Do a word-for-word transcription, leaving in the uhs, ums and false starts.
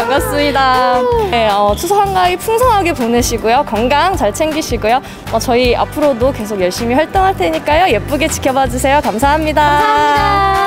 반갑습니다. 네, 어, 추석 한가위 풍성하게 보내시고요. 건강 잘 챙기시고요. 어, 저희 앞으로도 계속 열심히 활동할 테니까요. 예쁘게 지켜봐 주세요. 감사합니다. 감사합니다.